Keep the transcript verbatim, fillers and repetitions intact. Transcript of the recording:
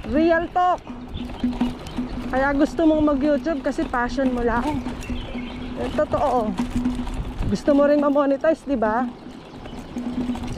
Real talk. Kaya gusto mong mag-YouTube kasi passion mo lang. Eh, totoo. Gusto mo rin ma-monetize, di ba?